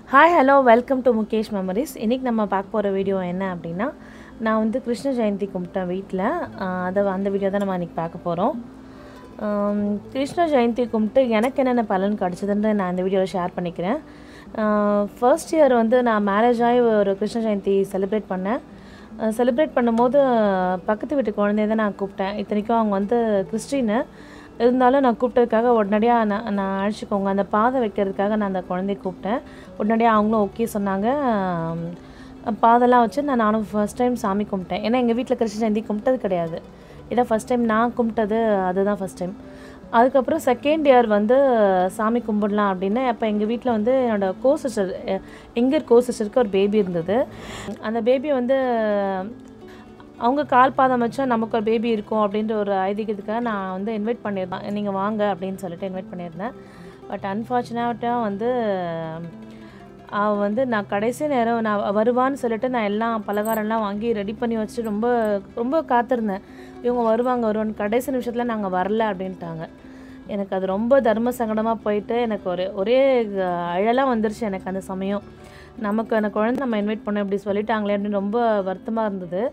Hi, hello, welcome to Mukesh Memories. இன்னைக்கு நம்ம பார்க்க போகிற வீடியோ என்ன அப்படின்னா, நான் வந்து கிருஷ்ண ஜெயந்தி கும்பிட்டேன் வீட்டில். அந்த வீடியோ தான் நம்ம இன்றைக்கி பார்க்க போகிறோம். கிருஷ்ண ஜெயந்தி கும்பிட்டு எனக்கு என்னென்ன பலன் கிடச்சதுன்னு நான் இந்த வீடியோவில் ஷேர் பண்ணிக்கிறேன். ஃபர்ஸ்ட் இயர் வந்து நான் மேரேஜ் ஆகி ஒரு கிருஷ்ண ஜெயந்தி செலிப்ரேட் பண்ணேன். செலிப்ரேட் பண்ணும்போது பக்கத்து வீட்டு குழந்தைய தான் நான் கூப்பிட்டேன். இத்தனைக்கும் அவங்க வந்து கிறிஸ்டின்னு இருந்தாலும் நான் கூப்பிட்டதுக்காக உடனடியாக நான் அழைச்சிக்கோங்க அந்த பாதை வைக்கிறதுக்காக நான் அந்த குழந்தைய கூப்பிட்டேன். உடனடியாக அவங்களும் ஓகே சொன்னாங்க. பாதெல்லாம் வச்சு நானும் ஃபர்ஸ்ட் டைம் சாமி கும்பிட்டேன். ஏன்னா எங்கள் வீட்டில் கிருஷ்ண ஜெயந்தி கும்பிட்டது கிடையாது. இதான் ஃபஸ்ட் டைம் நான் கும்பிட்டது, அதுதான் ஃபஸ்ட் டைம். அதுக்கப்புறம் செகண்ட் இயர் வந்து சாமி கும்பிடலாம் அப்படின்னு அப்போ எங்கள் வீட்டில் வந்து என்னோடய கோசிஸ்டர், எங்கள் கோசிஸ்டருக்கு ஒரு பேபி இருந்தது. அந்த பேபி வந்து அவங்க கால் பாதம் வச்சா நமக்கு ஒரு பேபி இருக்கும் அப்படின்ற ஒரு ஐதீகத்துக்காக நான் வந்து இன்வைட் பண்ணியிருந்தேன். நீங்கள் வாங்க அப்படின்னு சொல்லிட்டு இன்வைட் பண்ணியிருந்தேன். பட் அன்ஃபார்ச்சுனேட்டாக வந்து அவள் வந்து நான் கடைசி நேரம் நான் வருவான்னு சொல்லிட்டு நான் எல்லாம் பலகாரம்லாம் வாங்கி ரெடி பண்ணி வச்சுட்டு ரொம்ப ரொம்ப காத்திருந்தேன். இவங்க வருவான்னு கடைசி நிமிஷத்தில் நாங்கள் வரல அப்படின்ட்டாங்க. எனக்கு அது ரொம்ப தர்ம சங்கடமாக போயிட்டு எனக்கு ஒரே அழலாம் வந்துருச்சு எனக்கு அந்த சமயம். நமக்கு அந்த குழந்தை நம்ம இன்வைட் பண்ணோம் இப்படி சொல்லிட்டாங்களே அப்படின்னு ரொம்ப வருத்தமாக இருந்தது.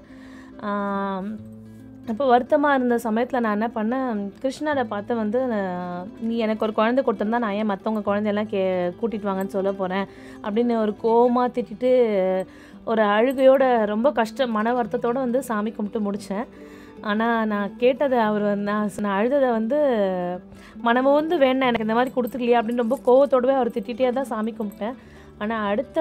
அப்போ வருத்தமாக இருந்த சமயத்தில் நான் என்ன பண்ணேன், கிருஷ்ணரை பார்த்து வந்து நீ எனக்கு ஒரு குழந்தை கொடுத்துருந்தா நான் ஏன் மற்றவங்க குழந்தையெல்லாம் கூட்டிகிட்டு வாங்கன்னு சொல்ல போகிறேன் அப்படின்னு ஒரு கோவமாக திட்டிட்டு ஒரு அழுகையோட ரொம்ப மன வருத்தத்தோடு வந்து சாமி கும்பிட்டு முடித்தேன். ஆனால் நான் கேட்டதை நான் அழுததை வந்து மனமோந்து வேணேன் எனக்கு இந்த மாதிரி கொடுத்துக்கலையா அப்படின்னு ரொம்ப கோவத்தோடவே அவர் திட்டிகிட்டே தான் சாமி கும்பிட்டேன். ஆனால் அடுத்த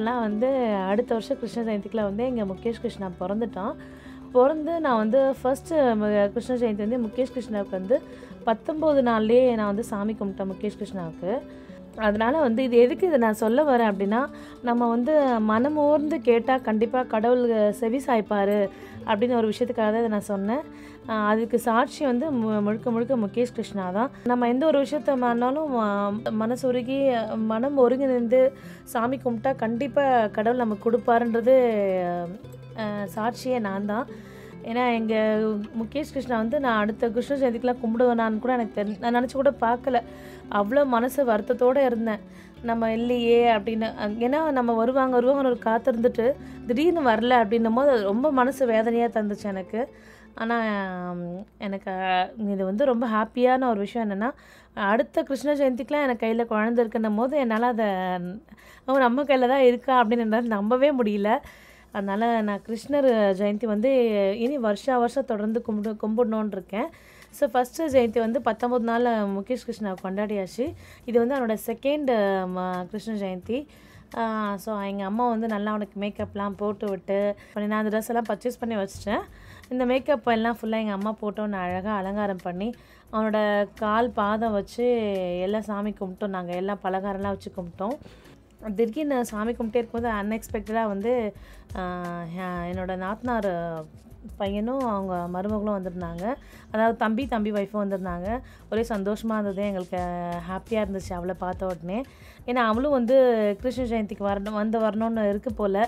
வருஷம் கிருஷ்ண ஜெயந்திக்கில் வந்து எங்கள் முகேஷ் கிருஷ்ணா பிறந்து நான் வந்து ஃபஸ்ட்டு கிருஷ்ண ஜெயந்தி வந்து முகேஷ் கிருஷ்ணாவுக்கு வந்து 19 நாள்லேயே நான் வந்து சாமி கும்பிட்டேன் முகேஷ் கிருஷ்ணாவுக்கு. அதனால் வந்து இது எதுக்கு இதை நான் சொல்ல வரேன் அப்படின்னா, நம்ம வந்து மனமோர்ந்து கேட்டால் கண்டிப்பாக கடவுள் செவி சாய்ப்பார் அப்படின்னு ஒரு விஷயத்துக்காக தான் இதை நான் சொன்னேன். அதுக்கு சாட்சி வந்து முழுக்க முகேஷ் கிருஷ்ணா தான். நம்ம எந்த ஒரு விஷயத்த ஆனாலும் மனசுருகி மனம் ஒருங்கிணைந்து சாமி கும்பிட்டா கண்டிப்பாக கடவுள் நமக்கு கொடுப்பாருன்றது சாட்சியே நான் தான். ஏன்னா எங்கள் முகேஷ் கிருஷ்ணா வந்து நான் அடுத்த கிருஷ்ண ஜெயந்திக்கெலாம் கும்பிடுவேனான்னு கூட எனக்கு நான் நினச்சி கூட பார்க்கல. அவ்வளோ மனசு வருத்தத்தோடு இருந்தேன், நம்ம இல்லையே அப்படின்னு. ஏன்னா நம்ம வருவாங்க ஒரு காத்திருந்துட்டு திடீர்னு வரல அப்படின்னும் போது ரொம்ப மனசு வேதனையாக தந்துச்சு எனக்கு. ஆனால் எனக்கு இது வந்து ரொம்ப ஹாப்பியான ஒரு விஷயம் என்னென்னா, அடுத்த கிருஷ்ண ஜெயந்திக்கெலாம் எனக்கு கையில் குழந்தை இருக்குன்னும் போது என்னால் அதை நம்ம கையில் தான் இருக்கா அப்படின்னு என்னால் நம்பவே முடியல. அதனால் நான் கிருஷ்ணர் ஜெயந்தி வந்து இனி வருஷம் தொடர்ந்து கும்பிடணுன்னு இருக்கேன். ஸோ ஃபஸ்ட்டு ஜெயந்தி வந்து 19 நாள் முகேஷ் கிருஷ்ணாவை கொண்டாடியாச்சு. இது வந்து அவனோட செகண்ட் கிருஷ்ண ஜெயந்தி. ஸோ எங்கள் அம்மா வந்து நல்லா அவனுக்கு மேக்கப்லாம் போட்டு விட்டு நான் அந்த ட்ரெஸ் எல்லாம் பர்ச்சேஸ் பண்ணி வச்சிட்டேன். இந்த மேக்கப் எல்லாம் ஃபுல்லாக எங்கள் அம்மா போட்டு ஒன்று அழகாக அலங்காரம் பண்ணி அவனோட கால் பாதம் வச்சு எல்லாம் சாமி கும்பிட்டோம். நாங்கள் எல்லாம் பலகாரம்லாம் வச்சு கும்பிட்டோம். திடீர்னு சாமி கும்பிட்டே இருக்கும்போது அன்எக்ஸ்பெக்டடாக வந்து என்னோடய நாத்தனார் பையனும் அவங்க மருமகளும் வந்திருந்தாங்க. அதாவது தம்பி ஒய்ஃபும் வந்திருந்தாங்க. ஒரே சந்தோஷமாக இருந்தது, எங்களுக்கு ஹாப்பியாக இருந்துச்சு அவளை பார்த்த உடனே. ஏன்னா அவளும் வந்து கிருஷ்ண ஜெயந்திக்கு வரணும்னு இருக்குது போல்.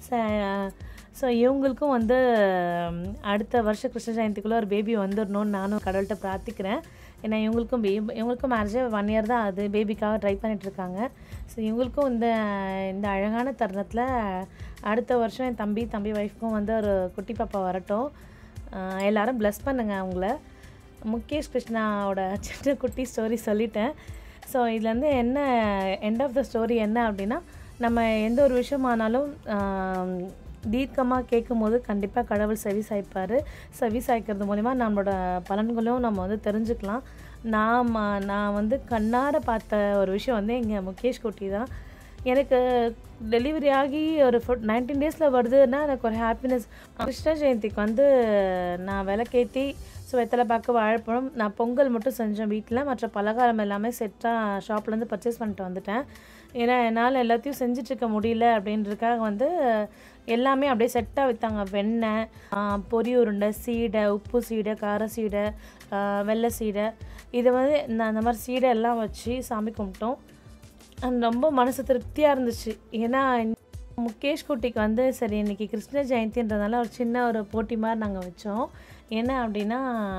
ஸோ இவங்களுக்கும் வந்து அடுத்த வருஷம் கிருஷ்ண ஜெயந்திக்குள்ளே ஒரு பேபி வந்துடணும்னு நானும் கடவுள்கிட்ட பிரார்த்திக்கிறேன். ஏன்னா இவங்களுக்கும் மேரேஜே 1 இயர் தான் அது, பேபிக்காக ட்ரை பண்ணிகிட்ருக்காங்க. ஸோ இவங்களுக்கும் இந்த அழகான தருணத்தில் அடுத்த வருஷம் என் தம்பி ஒய்ஃப்க்கும் வந்து ஒரு குட்டி பாப்பா வரட்டும். எல்லோரும் ப்ளஸ் பண்ணுங்கள் அவங்கள. முகேஷ் கிருஷ்ணாவோட சின்ன குட்டி ஸ்டோரி சொல்லிட்டேன். ஸோ இதுலேருந்து என்ன எண்ட் ஆஃப் த ஸ்டோரி என்ன அப்படின்னா, நம்ம எந்த ஒரு விஷயமானாலும் தீர்க்கமாக கேட்கும் போது கண்டிப்பாக கடவுள் செவி சாய்க்கிறது மூலிமா நம்மளோட பலன்களும் நம்ம வந்து தெரிஞ்சுக்கலாம். நான் வந்து கண்ணார பார்த்த ஒரு விஷயம் வந்து எங்கள் முகேஷ் குட்டி தான். எனக்கு டெலிவரி ஆகி ஒரு 19 டேஸில் வருதுன்னா எனக்கு ஒரு ஹாப்பினஸ். கிருஷ்ண ஜெயந்திக்கு வந்து நான் விளக்கேற்றி வெத்தலை பாக்கு வாழைப்பழம் நான் பொங்கல் மட்டும் செஞ்சேன் வீட்டில். மற்ற பலகாரம் எல்லாமே செட்டாக ஷாப்லேருந்து பர்ச்சேஸ் பண்ணிட்டு வந்துட்டேன். ஏன்னா என்னால் எல்லாத்தையும் செஞ்சிட்ருக்க முடியல அப்படின்றதுக்காக வந்து எல்லாமே அப்படியே செட்டாக விற்றாங்க. வெண்ணெய், பொரி உருண்டை, சீடை, உப்பு சீடை, கார சீடை, வெள்ளை சீடை, இதை வந்து அந்த மாதிரி சீடை எல்லாம் வச்சு சாமி கும்பிட்டோம். ரொம்ப மனசு திருப்தியாக இருந்துச்சு. ஏன்னா முகேஷ் குட்டிக்கு வந்து சரி இன்றைக்கி கிருஷ்ண ஜெயந்தின்றதுனால ஒரு சின்ன ஒரு போட்டி மாதிரி நாங்கள் வச்சோம். என்ன அப்படின்னா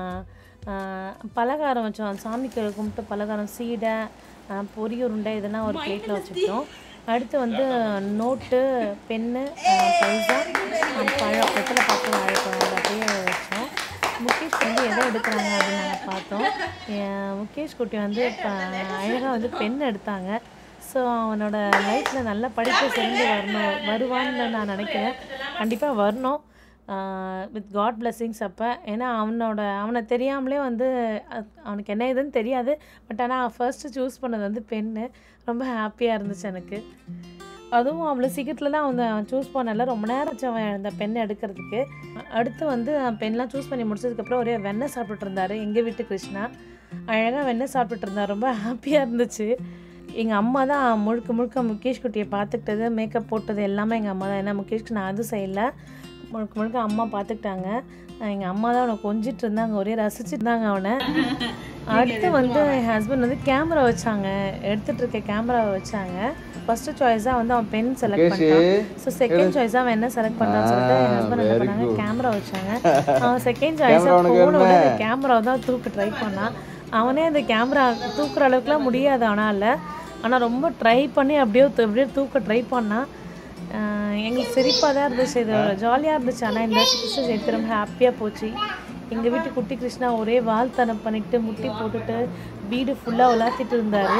பலகாரம் வச்சோம். சாமிக்கு கும்பிட்டு பலகாரம், சீடை, பொரி உருண்டை இதெல்லாம் ஒரு பிளேட்டில் வச்சுக்கிட்டோம். அடுத்து வந்து நோட்டு, பென்னு, பைசா, பழம், வெத்தலை பாக்கு, வாழைப்பழம் அப்படியே வச்சோம். முகேஷ் வந்து எதை எடுக்கிறாங்க அப்படின்னு நாங்கள் பார்த்தோம். முகேஷ் குட்டி வந்து இப்போ அழகாக வந்து பென் எடுத்தாங்க. ஸோ அவனோட லைஃப்பில் நல்லா படிப்பு சிறந்து வருவான்னு நான் நினைக்கிறேன். கண்டிப்பாக வரணும் வித் காட் பிளெஸ்ஸிங்ஸ் அப்போ. ஏன்னா அவனை தெரியாமலே வந்து அவனுக்கு என்ன இதுன்னு தெரியாது. பட் ஆனால் ஃபர்ஸ்ட்டு சூஸ் பண்ணது வந்து பென்னு. ரொம்ப ஹாப்பியாக இருந்துச்சு எனக்கு. அதுவும் அவ்வளோ சீக்கிரத்துலலாம் அவன் சூஸ் பண்ணல, ரொம்ப நேரம் ஆச்சு அவன் அந்த பெண்ணை எடுக்கிறதுக்கு. அடுத்து வந்து பென்லாம் சூஸ் பண்ணி முடிச்சதுக்கப்புறம் ஒரே வெண்ணெய் சாப்பிட்டுட்டு இருந்தார் எங்கள் வீட்டு கிருஷ்ணா. அழகாக வெண்ணெய் சாப்பிட்டுட்டு இருந்தார். ரொம்ப ஹாப்பியாக இருந்துச்சு. எங்கள் அம்மா தான் முழுக்க முழுக்க முகேஷ் குட்டியை பார்த்துக்கிட்டது, மேக்கப் போட்டது எல்லாமே எங்கள் அம்மா தான். ஏன்னா முகேஷ்க்கு நான் அதுவும் செய்யலை, முழுக்க முழுக்க அம்மா பார்த்துக்கிட்டாங்க. எங்கள் அம்மா தான் அவனை கொஞ்சிட்டு இருந்தாங்க, ஒரே ரசிச்சுட்டு இருந்தாங்க அவனை. அடுத்து வந்து என் ஹஸ்பண்ட் வந்து கேமரா வச்சாங்க, எடுத்துகிட்டு இருக்க கேமராவை வச்சாங்க. ஃபஸ்ட்டு சாய்ஸாக வந்து அவன் பென் செலக்ட் பண்ணிட்டான். ஸோ செகண்ட் சாய்ஸாக அவன் என்ன செலக்ட் பண்ணுறான்னு சொல்லிட்டு என் ஹஸ்பண்ட் என்ன பண்ணாங்க, கேமரா வச்சாங்க. அவன் செகண்ட் சாய்ஸாக ஃபோனை விட அந்த கேமராவை தான் தூக்க ட்ரை பண்ணான். அவனே அந்த கேமரா தூக்குற அளவுக்குலாம் முடியாது அவனால். ஆனால் ரொம்ப ட்ரை பண்ணி அப்படியே தூக்க ட்ரை பண்ணான். எங்களுக்கு சிரிப்பாக தான் இருந்துச்சு, இது ஜாலியாக இருந்துச்சு. ஆனால் இந்த கிருஷ்ண ஜெயந்தி ரொம்ப ஹாப்பியாக போச்சு. எங்கள் வீட்டு குட்டி கிருஷ்ணா ஒரே வால்தனம் பண்ணிட்டு முட்டி போட்டுட்டு வீடு ஃபுல்லாக விளாத்திட்டு இருந்தார்.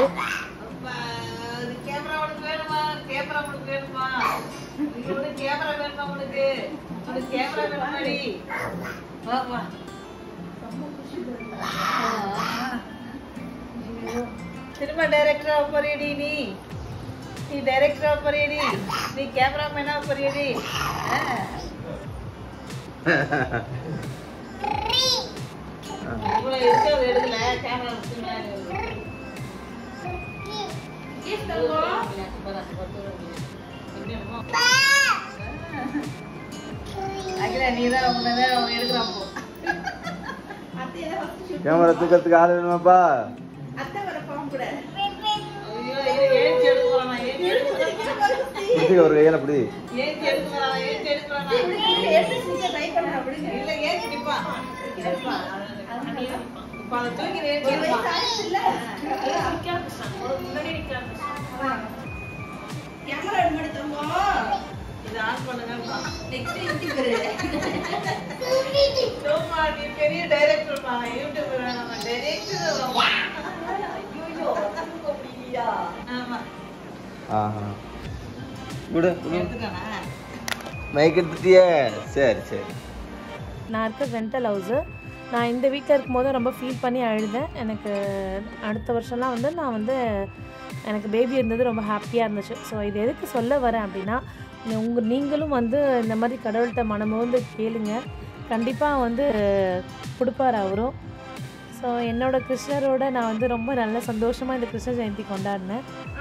சினிமா டைரக்டரா போறியடி நீ டைரக்டரா போறியடி, நீ கேமராமேனா போறியடி. இவ்வளோ எடுக்கிறது எடுக்கல, கேமரா அகிலா நீ தான் ரொம்ப நேரம் எடுக்கிறான் போ. கேமரா தூக்கிறதுக்கு ஆள் வேணுமாப்பா? அத்தை வர பாம்பு கூட ஒரு ஏன் அப்படி பெரிய டைரக்டர் யூடியூப் மைக் எடுத்துட்டியே? சரி சரி. நான் இருக்க ரெண்டல் ஹவுஸு. நான் இந்த வீட்டில் இருக்கும்போது ரொம்ப ஃபீல் பண்ணி அழுதேன். எனக்கு அடுத்த வருஷம்லாம் வந்து நான் வந்து எனக்கு பேபி இருந்தது ரொம்ப ஹாப்பியாக இருந்துச்சு. ஸோ இது எதுக்கு சொல்ல வரேன் அப்படின்னா, நீங்களும் வந்து இந்த மாதிரி கடவுள்கிட்ட மனமோந்து கேளுங்க, கண்டிப்பாக வந்து கொடுப்பார் அவரும். ஸோ என்னோடய கிருஷ்ணரோட நான் வந்து ரொம்ப நல்ல சந்தோஷமாக இந்த கிருஷ்ண ஜெயந்தி கொண்டாடினேன்.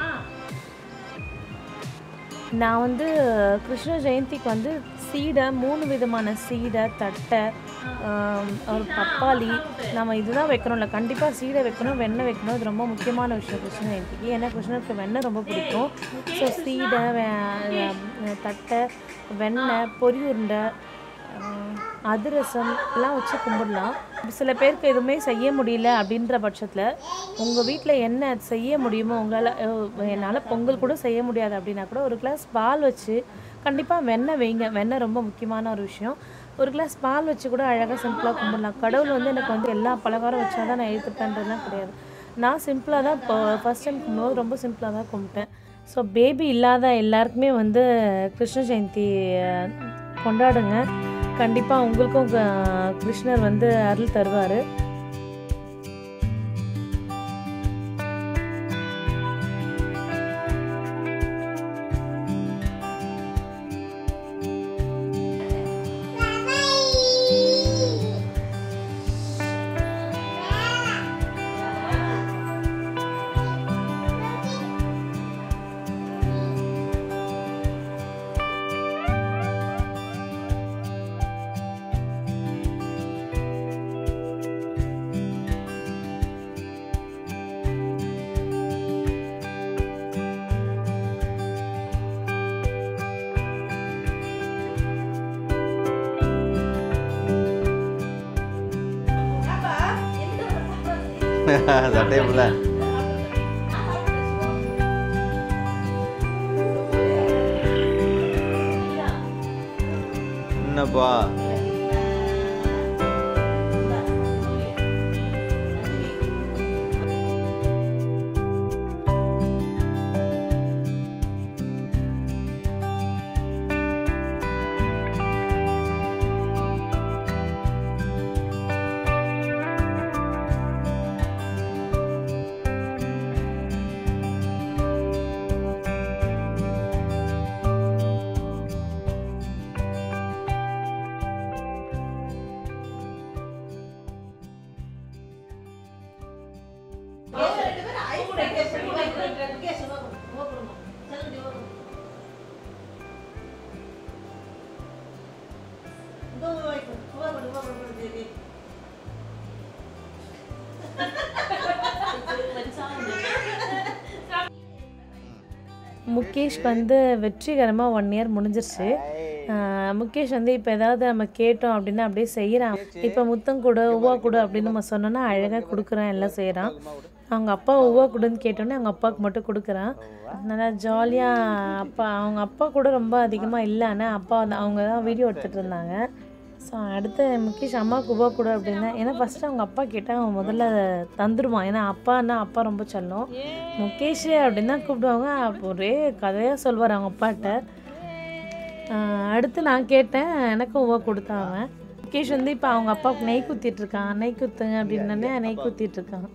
நான் வந்து கிருஷ்ண ஜெயந்திக்கு வந்து சீடை 3 விதமான சீடை, தட்டை, ஒரு பப்பாளி, நம்ம இதுதான் வைக்கணும்ல, கண்டிப்பாக சீடை வைக்கணும், வெண்ணெய் வைக்கணும். இது ரொம்ப முக்கியமான விஷயம் கிருஷ்ண ஜெயந்திக்கு. ஏன்னா கிருஷ்ணருக்கு வெண்ணெய் ரொம்ப பிடிக்கும். ஸோ சீடை, தட்டை, வெண்ணெய், பொரி உருண்டை, அதிரசம் எல்லாம் வச்சு கும்பிடலாம். சில பேருக்கு எதுவுமே செய்ய முடியல அப்படின்ற பட்சத்தில் உங்கள் வீட்டில் என்ன செய்ய முடியுமோ, உங்களால் என்னால் பொங்கல் கூட செய்ய முடியாது அப்படின்னா கூட ஒரு கிளாஸ் பால் வச்சு கண்டிப்பாக வெண்ணெய் வைங்க. வெண்ணெய் ரொம்ப முக்கியமான ஒரு விஷயம். ஒரு கிளாஸ் பால் வச்சு கூட அழகாக சிம்பிளாக கும்பிடலாம். கடவுள் வந்து எனக்கு வந்து எல்லா பலகாரம் வச்சா தான் நான் எழுத்துப்பேன்றதுலாம் கிடையாது. நான் சிம்பிளாக தான் இப்போ ஃபஸ்ட் டைம் கும்பிடும்போது ரொம்ப சிம்பிளாக தான் கும்பிட்டேன். ஸோ பேபி இல்லாத எல்லாருக்குமே வந்து கிருஷ்ண ஜெயந்தி கொண்டாடுங்க. கண்டிப்பாக உங்களுக்கும் கிருஷ்ணர் வந்து அருள் தருவார். சட்டையை என்னப்பா முகேஷ் வந்து வெற்றிகரமாக 1 இயர் முடிஞ்சிருச்சு. முகேஷ் வந்து இப்போ ஏதாவது நம்ம கேட்டோம் அப்படின்னா அப்படியே செய்கிறான். இப்போ முத்தம் கொடு உவா கொடு அப்படின்னு நம்ம சொன்னோன்னா அழகாக கொடுக்குறான், எல்லாம் செய்கிறான். அவங்க அப்பா உவா கொடுன்னு கேட்டோன்னே அவங்க அப்பாவுக்கு மட்டும் கொடுக்குறான். நல்லா ஜாலியாக அவங்க அப்பா கூட ரொம்ப அதிகமாக இல்லை, ஆனால் அப்பா அவங்க தான் வீடியோ எடுத்துகிட்டு இருந்தாங்க. ஸோ அடுத்து முகேஷ் அம்மாவுக்கு உவா கொடு அப்படின்னா, ஏன்னா ஃபஸ்ட்டு அவங்க அப்பா கேட்டால் அவன் முதல்ல தந்துடுவான். ஏன்னா அப்பா ரொம்ப செல்லம். முகேஷ் அப்படின்னு தான் கூப்பிடுவாங்க. அப்போ ஒரே கதையாக சொல்வார் அவங்க அப்பாட்ட. அடுத்து நான் கேட்டேன், எனக்கும் உவா கொடுத்தான் அவன். முகேஷ் வந்து இப்போ அவங்க அப்பாவுக்கு நெய் குத்திட்டுருக்கான். நெய் குத்துங்க அப்படின்னே நெய் குத்திட்டுருக்கான்.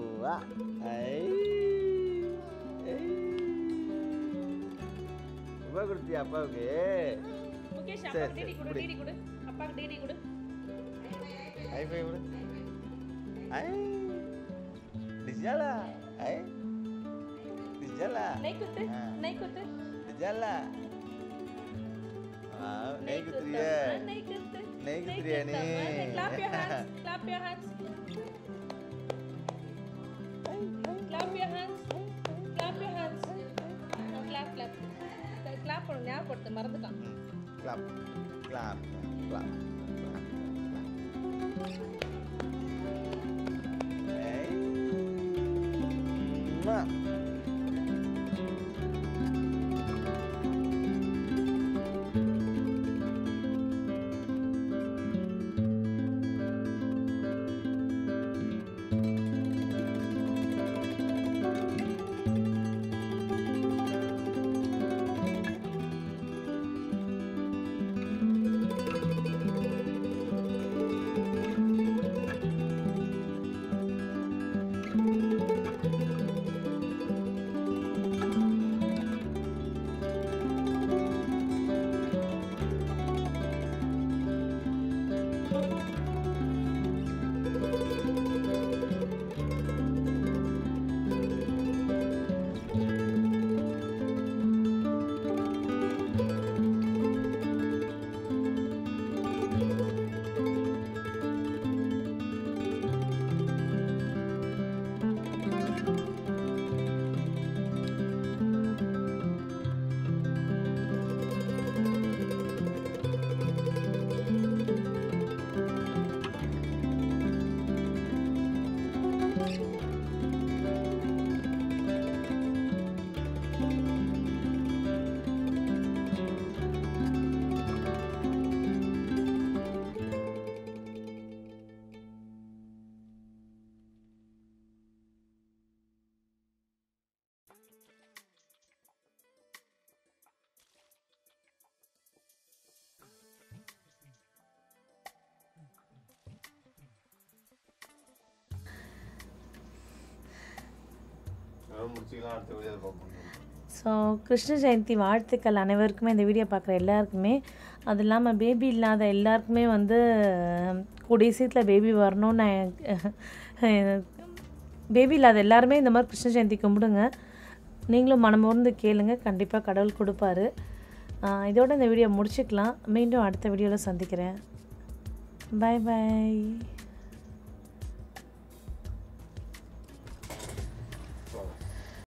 அப்பாவுக்கு மறந்துட்டான். ஸோ கிருஷ்ண ஜெயந்தி வாழ்த்துக்கள் அனைவருக்குமே, இந்த வீடியோ பார்க்குற எல்லாருக்குமே. அது இல்லாமல் பேபி இல்லாத எல்லாருக்குமே வந்து கூடிய சீக்கிரத்தில் பேபி வரணும்னு பேபி இல்லாத எல்லாருமே இந்த மாதிரி கிருஷ்ண ஜெயந்தி கும்பிடுங்க. நீங்களும் மனமுர்ந்து கேளுங்க, கண்டிப்பாக கடவுள் கொடுப்பாரு. இதோட இந்த வீடியோ முடிச்சுக்கலாம். மீண்டும் அடுத்த வீடியோவில் சந்திக்கிறேன். பாய் பாய்.